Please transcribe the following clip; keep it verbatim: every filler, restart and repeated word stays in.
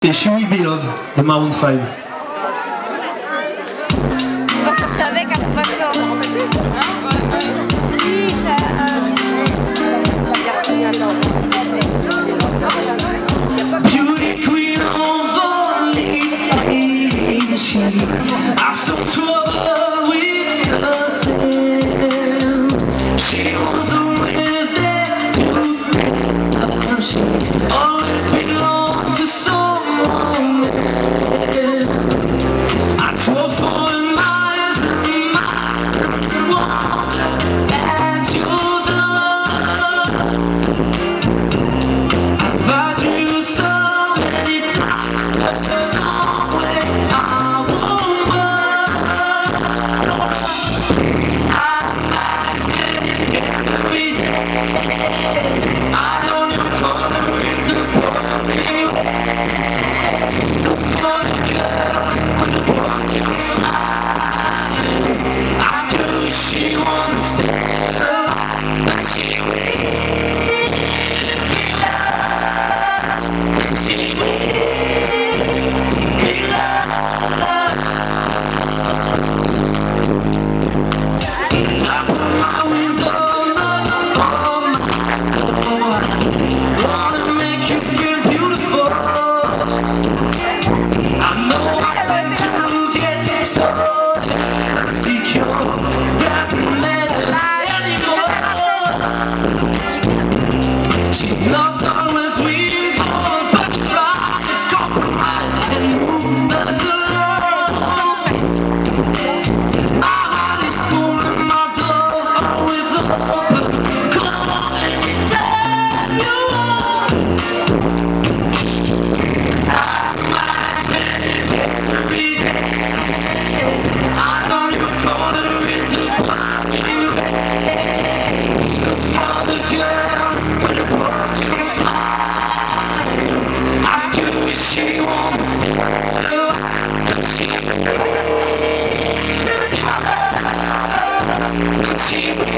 Et She Will Be Love de Maroon five. On va sortir avec après ça. Beauty queen of only she I so trouble with herself. She was always there to she always belonged to someone else. I drove for miles and miles and walked at your door. I've had you so many times, somewhere I won't go. I'm asking every day. I don't even call her into party. For the girl with the broken smile, I still wish she wanted to stay, but she will be loved, and she will be loved. Top of my window, not on my door. Wanna make you feel beautiful. I know I tend to get so insecure. Doesn't matter anymore. She's not always with all butterflies, compromise and move us along. My heart is full and my door's always open. Call anytime you want. I'm asking every day. I don't even call her into party. For the girl with a broken smile, I still wish she wanted to stay, but she will be loved, and she will